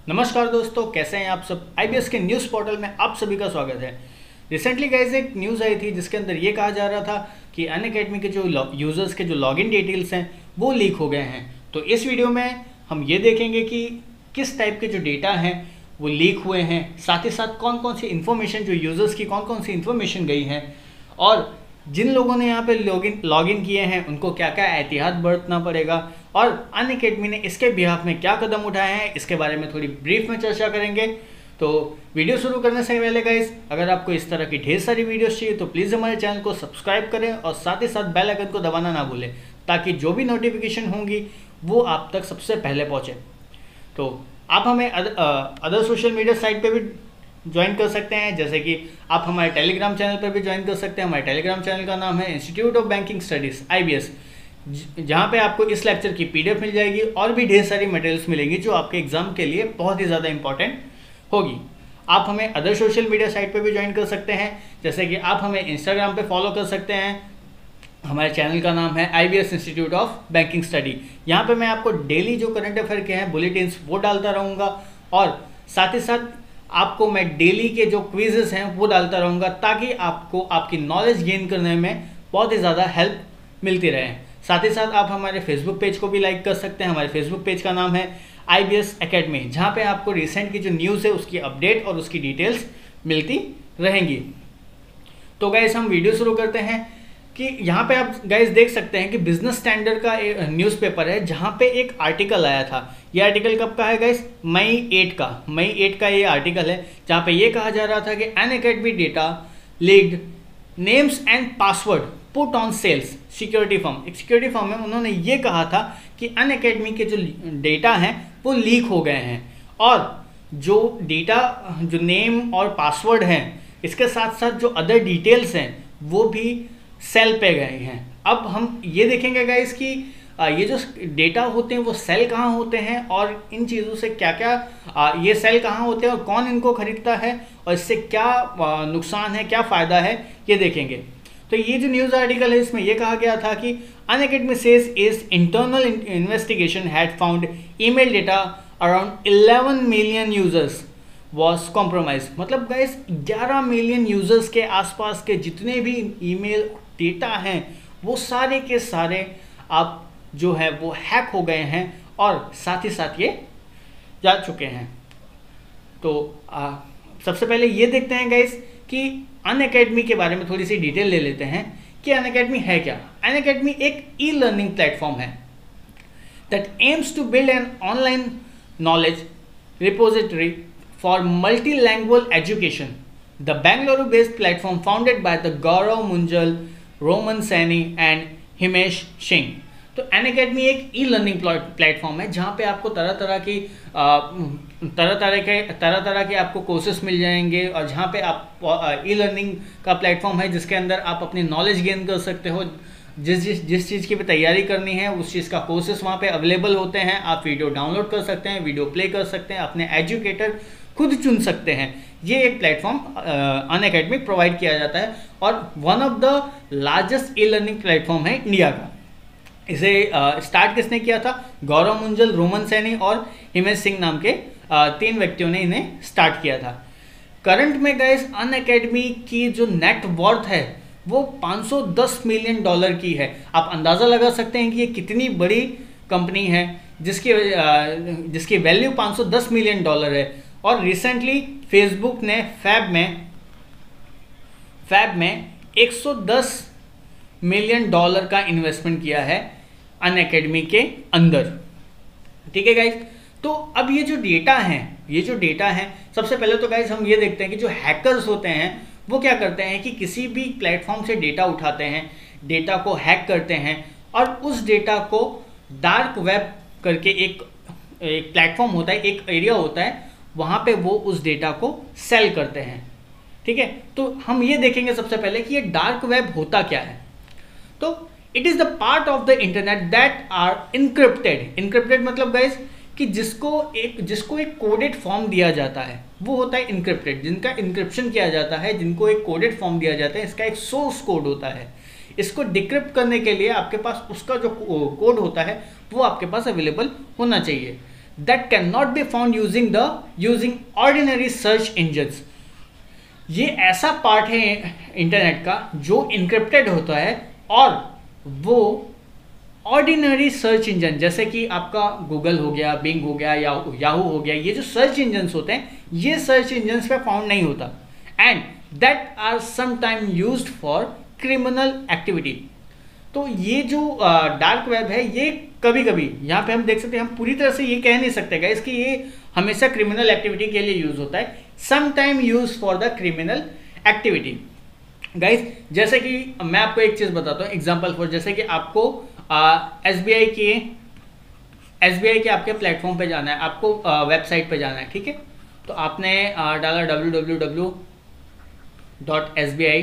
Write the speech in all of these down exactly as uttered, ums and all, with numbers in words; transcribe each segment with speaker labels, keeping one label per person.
Speaker 1: नमस्कार दोस्तों, कैसे हैं आप सब। आईबीएस के न्यूज़ पोर्टल में आप सभी का स्वागत है। रिसेंटली गाइस एक न्यूज़ आई थी जिसके अंदर ये कहा जा रहा था कि अनअकैडमी के जो यूज़र्स के जो लॉगिन डिटेल्स हैं वो लीक हो गए हैं। तो इस वीडियो में हम ये देखेंगे कि किस टाइप के जो डेटा हैं वो लीक हुए हैं, साथ ही साथ कौन कौन सी इन्फॉर्मेशन जो यूज़र्स की कौन कौन सी इन्फॉर्मेशन गई हैं, और जिन लोगों ने यहाँ पे लॉगिन लॉगिन किए हैं उनको क्या क्या एहतियात बरतना पड़ेगा, और अनअकैडमी ने इसके बिहाफ में क्या कदम उठाए हैं, इसके बारे में थोड़ी ब्रीफ में चर्चा करेंगे। तो वीडियो शुरू करने से पहले गाइस, अगर आपको इस तरह की ढेर सारी वीडियोस चाहिए तो प्लीज़ हमारे चैनल को सब्सक्राइब करें और साथ ही साथ बेल आइकन को दबाना ना भूलें, ताकि जो भी नोटिफिकेशन होंगी वो आप तक सबसे पहले पहुँचे। तो आप हमें अदर सोशल मीडिया साइट पे भी ज्वाइन कर सकते हैं, जैसे कि आप हमारे टेलीग्राम चैनल पर भी ज्वाइन कर सकते हैं। हमारे टेलीग्राम चैनल का नाम है institute of banking studies IBS, जहाँ पे आपको इस लेक्चर की पीडीएफ मिल जाएगी और भी ढेर सारी मटेरियल्स मिलेंगी जो आपके एग्जाम के लिए बहुत ही ज़्यादा इंपॉर्टेंट होगी। आप हमें अदर सोशल मीडिया साइट पे भी ज्वाइन कर सकते हैं, जैसे कि आप हमें इंस्टाग्राम पे फॉलो कर सकते हैं। हमारे चैनल का नाम है IBS institute of banking study. यहाँ पे मैं आपको डेली जो करंट अफेयर के हैं बुलेटिन्स वो डालता रहूँगा, और साथ ही साथ आपको मैं डेली के जो क्विजेस हैं वो डालता रहूँगा, ताकि आपको आपकी नॉलेज गेन करने में बहुत ही ज़्यादा हेल्प मिलती रहे। साथ ही साथ आप हमारे फेसबुक पेज को भी लाइक कर सकते हैं। हमारे फेसबुक पेज का नाम है आईबीएस एकेडमी, जहाँ पे आपको रिसेंट की जो न्यूज़ है उसकी अपडेट और उसकी डिटेल्स मिलती रहेंगी। तो गाइस हम वीडियो शुरू करते हैं कि यहाँ पे आप गाइस देख सकते हैं कि बिजनेस स्टैंडर्ड का एक न्यूज़पेपर है, जहाँ पे एक आर्टिकल आया था। ये आर्टिकल कब का है गाइस? मई एट का मई एट का ये आर्टिकल है, जहाँ पे ये कहा जा रहा था कि Unacademy data leaked, names and password put on sales. Security firm एक सिक्योरिटी फर्म है, उन्होंने ये कहा था कि अनअकैडमी के जो डेटा हैं वो लीक हो गए हैं, और जो डेटा जो नेम और पासवर्ड हैं इसके साथ साथ जो अदर डिटेल्स हैं वो भी सेल पे गए हैं। अब हम ये देखेंगे गाइस कि ये जो डेटा होते हैं वो सेल कहाँ होते हैं, और इन चीज़ों से क्या क्या ये सेल कहाँ होते हैं और कौन इनको खरीदता है, और इससे क्या नुकसान है क्या फ़ायदा है, ये देखेंगे। तो ये जो न्यूज़ आर्टिकल है इसमें यह कहा गया था कि Unacademy says is internal investigation had found email data around eleven million users was compromise. मतलब गाइस ग्यारह मिलियन यूजर्स के आसपास के जितने भी ईमेल डेटा हैं वो सारे के सारे आप जो है वो हैक हो गए हैं, और साथ ही साथ ये जा चुके हैं। तो आ, सबसे पहले ये देखते हैं गाइस कि अनअकैडमी के बारे में थोड़ी सी डिटेल ले लेते हैं कि अनअकैडमी है क्या। अनअकैडमी एक ई लर्निंग प्लेटफॉर्म है that aims to build an online knowledge repository for multilanguage education. The Bengaluru based platform founded by the Gaurav Munjal, Roman Saini and Himesh Singh. तो अनअकैडमी एक ई लर्निंग प्लेटफॉर्म है जहाँ पे आपको तरह तरह की तरह तरह के तरह तरह के आपको कोर्सेस मिल जाएंगे, और जहाँ पे आप ई लर्निंग का प्लेटफॉर्म है जिसके अंदर आप अपनी नॉलेज गेन कर सकते हो। जिस जिस जिस चीज़ की भी तैयारी करनी है उस चीज़ का कोर्सेस वहाँ पे अवेलेबल होते हैं। आप वीडियो डाउनलोड कर सकते हैं, वीडियो प्ले कर सकते हैं, अपने एजुकेटर खुद चुन सकते हैं। ये एक प्लेटफॉर्म अनअकैडमी प्रोवाइड किया जाता है, और one of the largest e learning platform है इंडिया का। इसे स्टार्ट किसने किया था? गौरव मुंजल, रोमन सैनी और हिमेश सिंह नाम के आ, तीन व्यक्तियों ने इन्हें स्टार्ट किया था। करंट में गाइस अनअकैडमी की जो नेट वर्थ है वो पाँच सौ दस मिलियन डॉलर की है। आप अंदाज़ा लगा सकते हैं कि ये कितनी बड़ी कंपनी है जिसकी आ, जिसकी वैल्यू पाँच सौ दस मिलियन डॉलर है। और रिसेंटली फेसबुक ने फैब में फैब में एक सौ दस मिलियन डॉलर का इन्वेस्टमेंट किया है अनअकैडमी के अंदर। ठीक है गाइज, तो अब ये जो डेटा हैं ये जो डेटा हैं सबसे पहले तो गाइज हम ये देखते हैं कि जो हैकर्स होते हैं वो क्या करते हैं कि किसी भी प्लेटफॉर्म से डेटा उठाते हैं, डेटा को हैक करते हैं, और उस डेटा को डार्क वेब करके एक एक प्लेटफॉर्म होता है, एक एरिया होता है, वहाँ पे वो उस डेटा को सेल करते हैं। ठीक है, तो हम ये देखेंगे सबसे पहले कि ये डार्क वेब होता क्या है। तो it is the part of the internet that are encrypted. Encrypted मतलब गाइज कि जिसको एक जिसको एक कोडेड फॉर्म दिया जाता है वो होता है इनक्रिप्टेड, जिनका इनक्रिप्शन किया जाता है, जिनको एक कोडेड फॉर्म दिया जाता है। इसका एक सोर्स कोड होता है। इसको डिक्रिप्ट करने के लिए आपके पास उसका जो कोड होता है वो आपके पास अवेलेबल होना चाहिए। That can not be found using the using ordinary search engines. ये ऐसा पार्ट है इंटरनेट का जो इनक्रिप्टेड होता है और वो ऑर्डिनरी सर्च इंजन जैसे कि आपका गूगल हो गया, बिंग हो गया, या याहू हो गया, ये जो सर्च इंजन्स होते हैं ये सर्च इंजन्स पे फाउंड नहीं होता and that are sometime used for criminal activity. तो ये जो डार्क वेब है ये कभी कभी यहाँ पे हम देख सकते हैं, हम पूरी तरह से ये कह नहीं सकते गाइस कि ये हमेशा क्रिमिनल एक्टिविटी के लिए यूज होता है, sometime use for the criminal activity. Guys जैसे कि मैं आपको एक चीज बताता हूँ एग्जांपल फॉर, जैसे कि आपको एस बी आई के एस बी आई के आपके प्लेटफॉर्म पे जाना है, आपको वेबसाइट पे जाना है, ठीक है। तो आपने आ, डाला W W W dot S B I,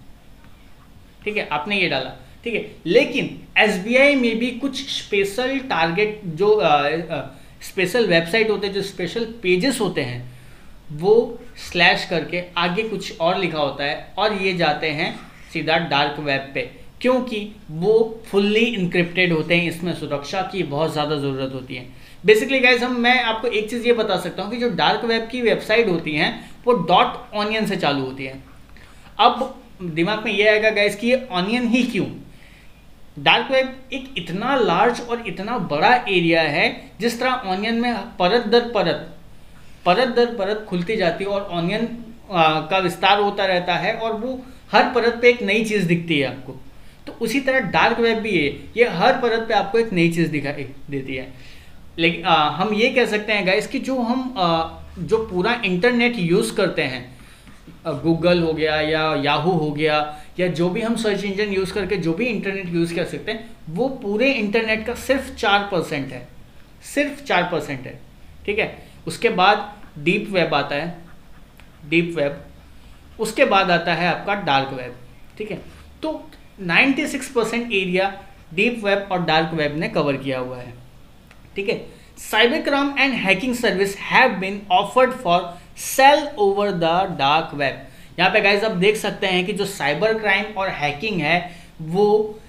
Speaker 1: ठीक है, आपने ये डाला, ठीक है। लेकिन एस बी आई में भी कुछ स्पेशल टारगेट जो स्पेशल वेबसाइट होते हैं, जो स्पेशल पेजेस होते हैं, वो स्लैश करके आगे कुछ और लिखा होता है और ये जाते हैं सीधा डार्क वेब पे, क्योंकि वो फुल्ली इंक्रिप्टेड होते हैं। इसमें सुरक्षा की बहुत ज़्यादा ज़रूरत होती है। बेसिकली गाइज हम मैं आपको एक चीज़ ये बता सकता हूँ कि जो डार्क वेब की वेबसाइट होती हैं वो डॉट ऑनियन से चालू होती है। अब दिमाग में ये आएगा गाइज कि ये ऑनियन ही क्यों? डार्क वेब एक इतना लार्ज और इतना बड़ा एरिया है, जिस तरह ऑनियन में परत दर परत परत दर परत खुलती जाती है और ऑनियन का विस्तार होता रहता है और वो हर परत पे एक नई चीज़ दिखती है आपको, तो उसी तरह डार्क वेब भी है, ये हर परत पे आपको एक नई चीज़ दिखाई देती है। लेकिन आ, हम ये कह सकते हैं गाइस कि जो हम आ, जो पूरा इंटरनेट यूज़ करते हैं, गूगल हो गया या याहू हो गया या जो भी हम सर्च इंजन यूज़ करके जो भी इंटरनेट यूज़ कर सकते हैं, वो पूरे इंटरनेट का सिर्फ चार परसेंट है, सिर्फ चार परसेंट है, ठीक है। उसके बाद डीप वेब आता है, डीप वेब, उसके बाद आता है आपका डार्क वेब, ठीक है। तो छियानवे परसेंट एरिया डीप वेब और डार्क वेब ने कवर किया हुआ है, ठीक है। Cyber crime and hacking service have been offered for sale over the dark web. यहाँ पे गाइस आप देख सकते हैं कि जो साइबर क्राइम और हैकिंग है वो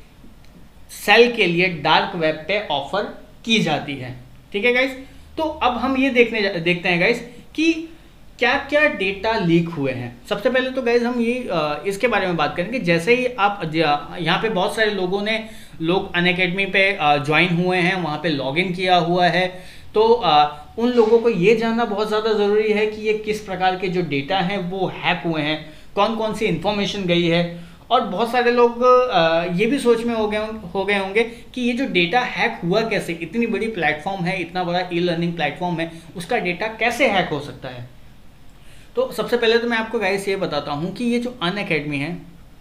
Speaker 1: सेल के लिए डार्क वेब पे ऑफर की जाती है, ठीक है गाइस। तो अब हम ये देखने देखते हैं गाइस कि क्या क्या डेटा लीक हुए हैं। सबसे पहले तो गाइज हम ये इसके बारे में बात करेंगे। जैसे ही आप यहाँ पे बहुत सारे लोगों ने लोग अनअकैडमी पे ज्वाइन हुए हैं, वहाँ पे लॉगिन किया हुआ है, तो उन लोगों को ये जानना बहुत ज़्यादा ज़रूरी है कि ये किस प्रकार के जो डेटा हैं वो हैक हुए हैं, कौन कौन सी इन्फॉर्मेशन गई है। और बहुत सारे लोग ये भी सोच में हो गए हो गए होंगे कि ये जो डेटा हैक हुआ कैसे, इतनी बड़ी प्लेटफॉर्म है, इतना बड़ा ई लर्निंग प्लेटफॉर्म है, उसका डेटा कैसे हैक हो सकता है। तो सबसे पहले तो मैं आपको गाइस ये बताता हूं कि ये जो अनअकैडमी है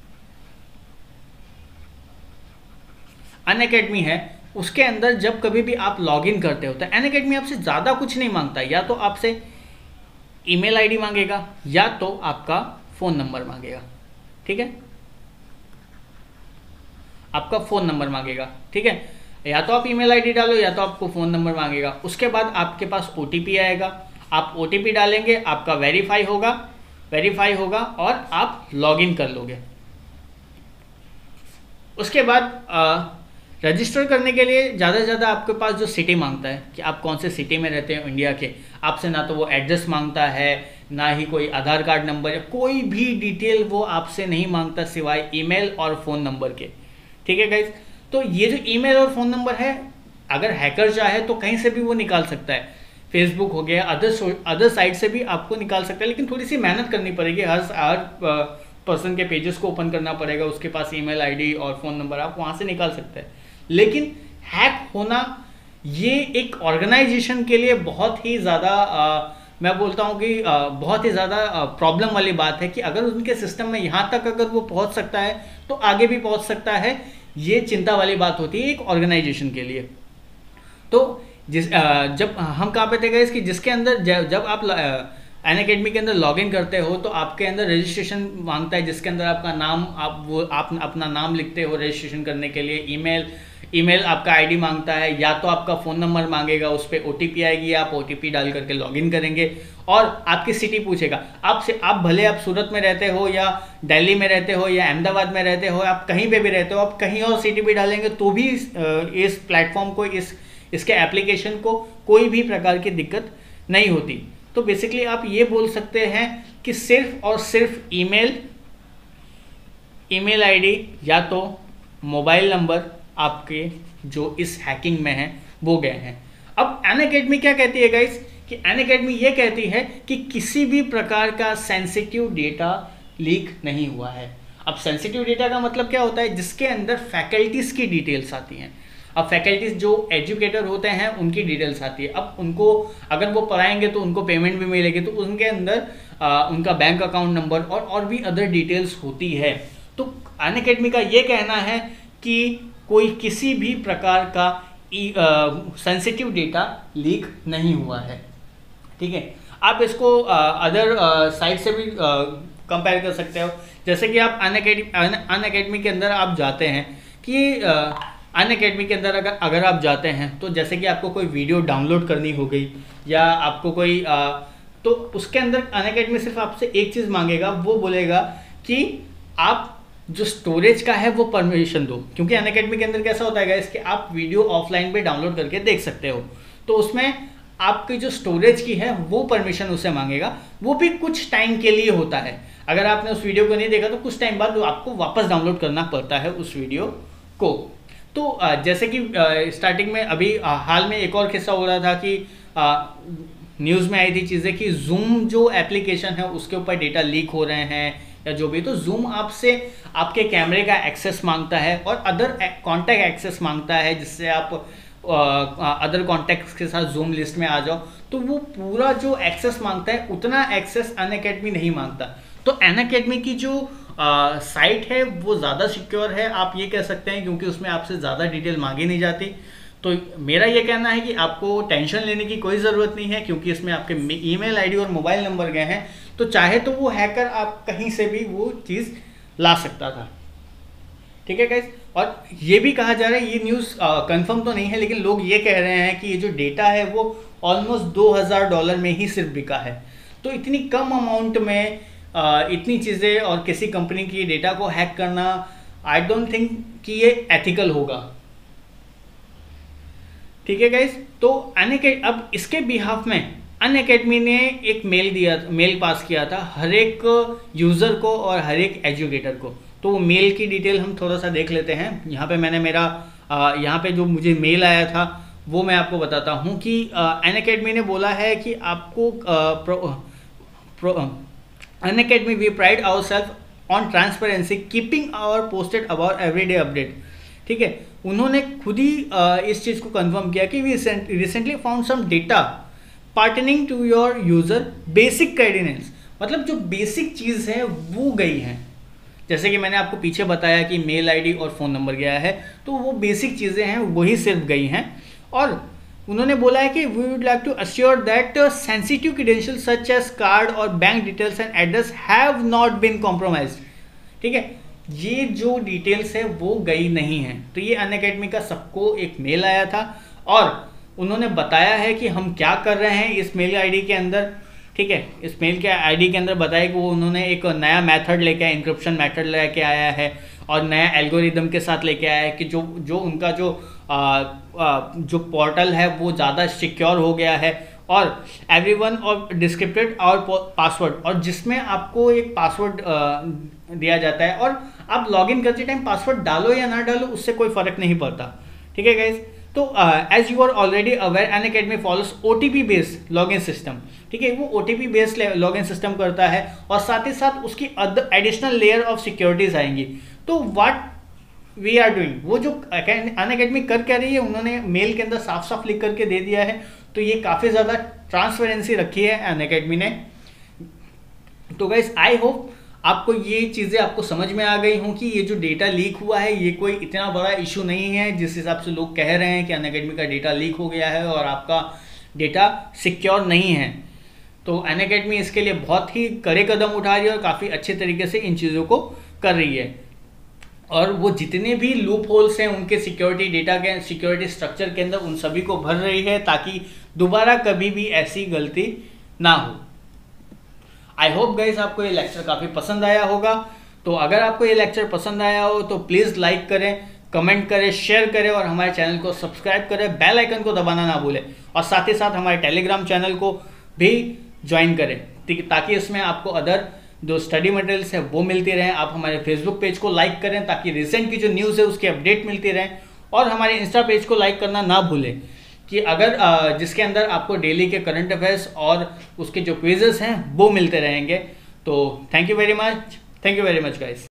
Speaker 1: अनअकैडमी है उसके अंदर जब कभी भी आप लॉगिन करते हो तो अनअकैडमी आपसे ज़्यादा कुछ नहीं मांगता, या तो आपसे ईमेल आईडी मांगेगा या तो आपका फ़ोन नंबर मांगेगा, ठीक है, आपका फ़ोन नंबर मांगेगा, ठीक है। या तो आप ईमेल आईडी डालो या तो आपको फ़ोन नंबर मांगेगा। उसके बाद आपके पास ओटीपी आएगा, आप ओ टी पी डालेंगे, आपका वेरीफाई होगा वेरीफाई होगा और आप लॉगिन कर लोगे। उसके बाद रजिस्टर करने के लिए ज़्यादा से ज़्यादा आपके पास जो सिटी मांगता है कि आप कौन से सिटी में रहते हैं इंडिया के, आपसे ना तो वो एड्रेस मांगता है, ना ही कोई आधार कार्ड नंबर या कोई भी डिटेल वो आपसे नहीं मांगता सिवाय ईमेल और फ़ोन नंबर के, ठीक है गाइज। तो ये जो ईमेल और फ़ोन नंबर है, अगर हैकर चाहे तो कहीं से भी वो निकाल सकता है, फेसबुक हो गया, अदर अदर साइट से भी आपको निकाल सकता है, लेकिन थोड़ी सी मेहनत करनी पड़ेगी। हर हर पर्सन के पेजेस को ओपन करना पड़ेगा, उसके पास ईमेल आईडी और फ़ोन नंबर, आप वहाँ से निकाल सकते हैं। लेकिन हैक होना ये एक ऑर्गेनाइजेशन के लिए बहुत ही ज़्यादा मैं बोलता हूँ कि आ, बहुत ही ज़्यादा प्रॉब्लम वाली बात है कि अगर उनके सिस्टम में यहाँ तक अगर वो पहुँच सकता है तो आगे भी पहुँच सकता है। ये चिंता वाली बात होती है एक ऑर्गेनाइजेशन के लिए। तो जिस जब हम कहाँ पे थे गाइस कि जिसके अंदर जब आप अनअकैडमी के अंदर लॉगिन करते हो तो आपके अंदर रजिस्ट्रेशन मांगता है, जिसके अंदर आपका नाम आप वो आप अपना नाम लिखते हो रजिस्ट्रेशन करने के लिए। ईमेल ईमेल आपका आईडी मांगता है, या तो आपका फ़ोन नंबर मांगेगा, उस पर ओटीपी आएगी, आप ओटीपी डाल करके लॉगिन करेंगे और आपकी सिटी पूछेगा आपसे। आप भले आप सूरत में रहते हो या दिल्ली में रहते हो या अहमदाबाद में रहते हो, आप कहीं पे भी रहते हो, आप कहीं और सिटी भी डालेंगे तो भी इस प्लेटफॉर्म को इस इसके एप्लीकेशन को कोई भी प्रकार की दिक्कत नहीं होती। तो बेसिकली आप ये बोल सकते हैं कि सिर्फ और सिर्फ ईमेल ईमेल आईडी या तो मोबाइल नंबर आपके जो इस हैकिंग में हैं वो गए हैं। अब अनअकैडमी क्या कहती है गाइस कि अनअकैडमी ये कहती है कि किसी भी प्रकार का सेंसिटिव डेटा लीक नहीं हुआ है। अब सेंसिटिव डेटा का मतलब क्या होता है, जिसके अंदर फैकल्टीज की डिटेल्स आती हैं। अब फैकल्टीज जो एजुकेटर होते हैं उनकी डिटेल्स आती है। अब उनको अगर वो पढ़ाएंगे तो उनको पेमेंट भी मिलेगी, तो उनके अंदर आ, उनका बैंक अकाउंट नंबर और और भी अदर डिटेल्स होती है। तो अनअकैडमी का ये कहना है कि कोई किसी भी प्रकार का सेंसिटिव डेटा लीक नहीं हुआ है। ठीक है, आप इसको अदर साइट से भी कंपेयर कर सकते हो। जैसे कि आप अनअकैडमी अनअकैडमी के अंदर आप जाते हैं कि अनअकैडमी के अंदर अगर अगर आप जाते हैं तो जैसे कि आपको कोई वीडियो डाउनलोड करनी हो गई या आपको कोई आ, तो उसके अंदर अनअकैडमी सिर्फ आपसे एक चीज़ मांगेगा, वो बोलेगा कि आप जो स्टोरेज का है वो परमिशन दो। क्योंकि अनअकैडमी के अंदर कैसा होता है गाइस कि आप वीडियो ऑफलाइन पे डाउनलोड करके देख सकते हो, तो उसमें आपकी जो स्टोरेज की है वो परमिशन उससे मांगेगा। वो भी कुछ टाइम के लिए होता है। अगर आपने उस वीडियो को नहीं देखा तो कुछ टाइम बाद आपको वापस डाउनलोड करना पड़ता है उस वीडियो को। तो जैसे कि स्टार्टिंग में अभी हाल में एक और किस्सा हो रहा था कि न्यूज़ में आई थी चीज़ें कि जूम जो एप्लीकेशन है उसके ऊपर डेटा लीक हो रहे हैं या जो भी। तो जूम आपसे आपके कैमरे का एक्सेस मांगता है और अदर कॉन्टैक्ट एक्सेस मांगता है, जिससे आप अदर कॉन्टैक्ट्स के साथ जूम लिस्ट में आ जाओ। तो वो पूरा जो एक्सेस मांगता है उतना एक्सेस अनअकैडमी नहीं मांगता। तो अनअकैडमी की जो साइट है वो ज़्यादा सिक्योर है, आप ये कह सकते हैं, क्योंकि उसमें आपसे ज़्यादा डिटेल मांगी नहीं जाती। तो मेरा ये कहना है कि आपको टेंशन लेने की कोई ज़रूरत नहीं है, क्योंकि इसमें आपके ईमेल आईडी और मोबाइल नंबर गए हैं। तो चाहे तो वो हैकर आप कहीं से भी वो चीज़ ला सकता था। ठीक है गाइस, और ये भी कहा जा रहा है, ये न्यूज़ कंफर्म तो नहीं है, लेकिन लोग ये कह रहे हैं कि ये जो डेटा है वो ऑलमोस्ट दो हज़ार डॉलर में ही सिर्फ बिका है। तो इतनी कम अमाउंट में आ, इतनी चीज़ें और किसी कंपनी की डेटा को हैक करना, आई डोंट थिंक कि ये एथिकल होगा। ठीक है गाइस, तो अनअकैडमी अब इसके बिहाफ में अनअकैडमी ने एक मेल दिया मेल पास किया था हर एक यूज़र को और हर एक एजुकेटर को। तो वो मेल की डिटेल हम थोड़ा सा देख लेते हैं। यहाँ पे मैंने मेरा यहाँ पे जो मुझे मेल आया था वो मैं आपको बताता हूँ कि अनअकैडमी ने बोला है कि आपको Unacademy we pride our self on transparency keeping our posted about everyday update. ठीक है, उन्होंने खुद ही इस चीज़ को कंफर्म किया कि we recently found some data pertaining to your user basic credentials. मतलब जो बेसिक चीज़ है वो गई हैं। जैसे कि मैंने आपको पीछे बताया कि मेल आईडी और फ़ोन नंबर गया है, तो वो बेसिक चीज़ें हैं वही सिर्फ गई हैं। और उन्होंने बोला है कि we would like to assure that sensitive credentials such as card और bank details and address have not been compromised. ठीक है, ये जो डिटेल्स है वो गई नहीं है। तो ये अनअकैडमी का सबको एक मेल आया था और उन्होंने बताया है कि हम क्या कर रहे हैं इस मेल आईडी के अंदर। ठीक है, इस मेल के आईडी के अंदर बताया कि वो उन्होंने एक नया मेथड लेके आया, इंक्रिप्शन मेथड लेके आया है और नया एल्गोरिदम के साथ लेके आया है कि जो जो उनका जो आ, आ, जो पोर्टल है वो ज़्यादा सिक्योर हो गया है और एवरीवन और डिस्क्रिप्टेड और पासवर्ड, और जिसमें आपको एक पासवर्ड दिया जाता है और आप लॉगिन करते टाइम पासवर्ड डालो या ना डालो उससे कोई फ़र्क नहीं पड़ता। ठीक है गाइज, तो as you are already aware Unacademy follows OTP based login system. ठीक है, वो ओटीपी बेस्ड लॉगिन सिस्टम करता है और साथ ही साथ उसकी एडिशनल लेयर ऑफ सिक्योरिटीज आएंगी। तो व्हाट वी आर डूइंग, वो जो अनअकैडमी कर क्या रही है उन्होंने मेल के अंदर साफ साफ लिख करके दे दिया है। तो ये काफ़ी ज़्यादा ट्रांसपेरेंसी रखी है अनअकैडमी ने। तो गाइस आई होप आपको ये चीज़ें आपको समझ में आ गई हों कि ये जो डेटा लीक हुआ है ये कोई इतना बड़ा इशू नहीं है जिस हिसाब से लोग कह रहे हैं कि अनअकैडमी का डेटा लीक हो गया है और आपका डेटा सिक्योर नहीं है। तो अनअकैडमी इसके लिए बहुत ही कड़े कदम उठा रही है और काफ़ी अच्छे तरीके से इन चीज़ों को कर रही है। और वो जितने भी लूप होल्स हैं उनके सिक्योरिटी डेटा के सिक्योरिटी स्ट्रक्चर के अंदर उन सभी को भर रही है ताकि दोबारा कभी भी ऐसी गलती ना हो। आई होप गाइस आपको ये लेक्चर काफ़ी पसंद आया होगा। तो अगर आपको ये लेक्चर पसंद आया हो तो प्लीज़ लाइक करें, कमेंट करें, शेयर करें और हमारे चैनल को सब्सक्राइब करें, बेल आइकन को दबाना ना भूलें और साथ ही साथ हमारे टेलीग्राम चैनल को भी ज्वाइन करें ताकि इसमें आपको अदर जो स्टडी मटेरियल्स है वो मिलती रहें। आप हमारे फेसबुक पेज को लाइक करें ताकि रिसेंट की जो न्यूज़ है उसकी अपडेट मिलती रहे और हमारे इंस्टा पेज को लाइक करना ना भूलें कि अगर जिसके अंदर आपको डेली के करंट अफेयर्स और उसके जो क्विजेस हैं वो मिलते रहेंगे। तो thank you very much, thank you very much guys.